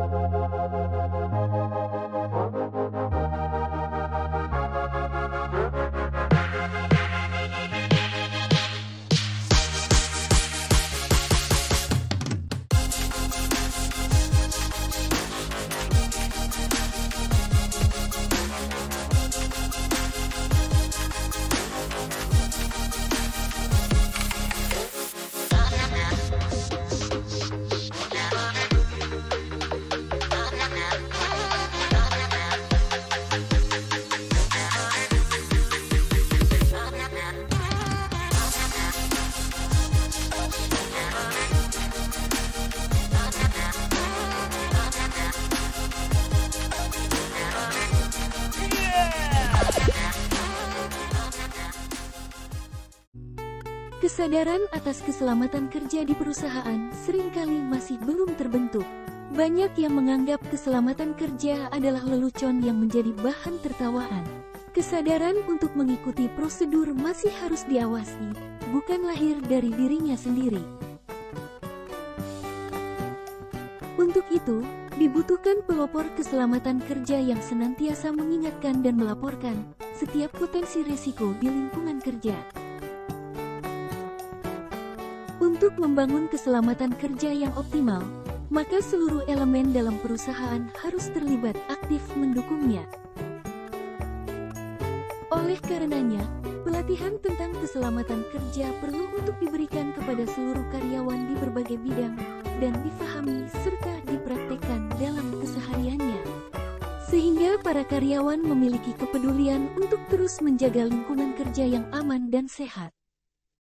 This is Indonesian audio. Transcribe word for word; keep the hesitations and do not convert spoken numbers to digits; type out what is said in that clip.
Kesadaran atas keselamatan kerja di perusahaan seringkali masih belum terbentuk. Banyak yang menganggap keselamatan kerja adalah lelucon yang menjadi bahan tertawaan. Kesadaran untuk mengikuti prosedur masih harus diawasi, bukan lahir dari dirinya sendiri. Untuk itu, dibutuhkan pelopor keselamatan kerja yang senantiasa mengingatkan dan melaporkan setiap potensi risiko di lingkungan kerja. Untuk membangun keselamatan kerja yang optimal, maka seluruh elemen dalam perusahaan harus terlibat aktif mendukungnya. Oleh karenanya, pelatihan tentang keselamatan kerja perlu untuk diberikan kepada seluruh karyawan di berbagai bidang dan difahami serta dipraktekkan dalam kesehariannya. Sehingga para karyawan memiliki kepedulian untuk terus menjaga lingkungan kerja yang aman dan sehat.